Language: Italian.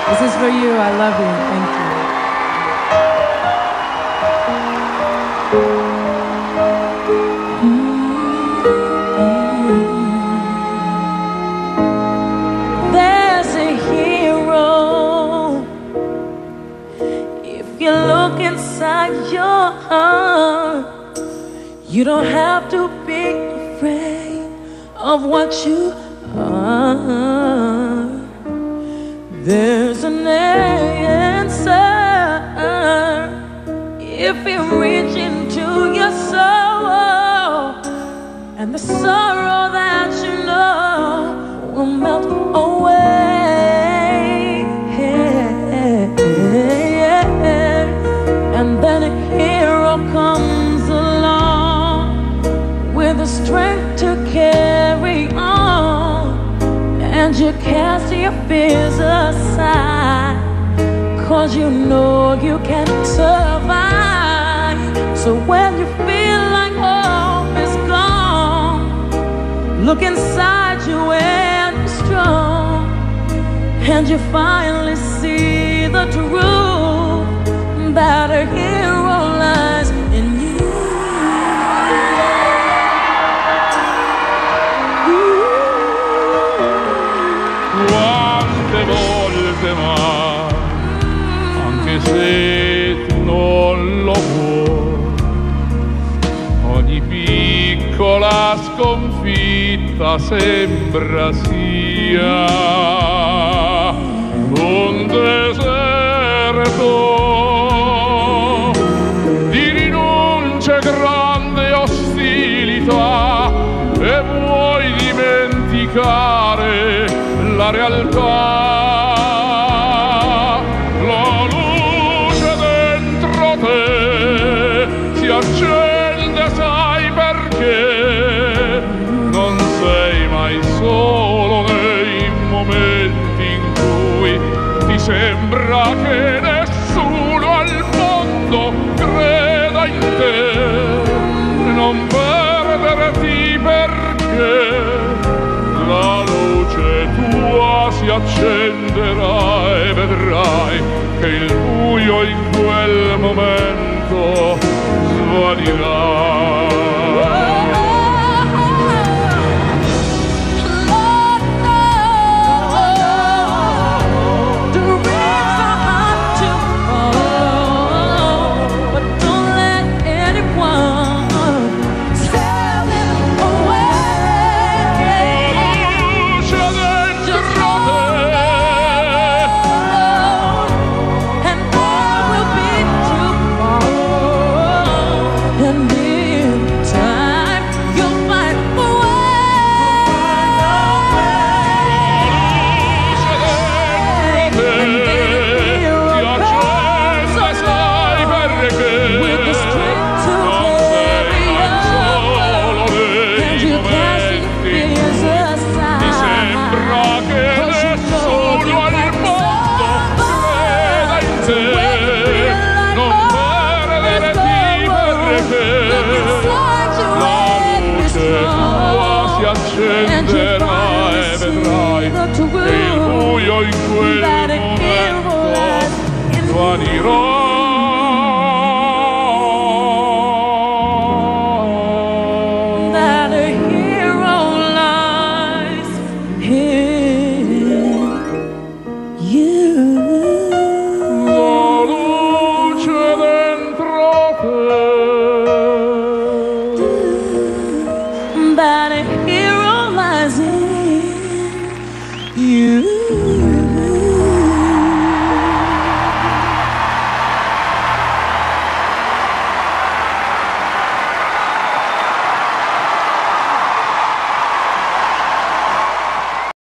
This is for you. I love you. Thank you. There's a hero. If you look inside your heart, you don't have to be afraid of what you are. There's an answer if you reach into your soul, and the sorrow that you know will melt away. And then a hero comes along with the strength to carry on, and you cast your fears aside, 'cause you know you can survive. So when you feel like hope is gone, look inside you and be strong, and you finally see the truth that a hero lies in you. Quante volte, ma anche se tu non lo vuoi, ogni piccola sconfitta sembra sia un deserto di rinunce, grande ostilità, e vuoi dimenticare la realtà. La luce dentro te si accende, sai perché? Non sei mai solo nei momenti in cui ti sembra che nessuno al mondo creda in te. Non perderti, perché la luce tua si accenderà e vedrai che il buio in quel momento svanirà. Accenderà e vedrai che il buio in quel momento svanirà. That a hero lies in you. La luce dentro te. That a hero lies in you.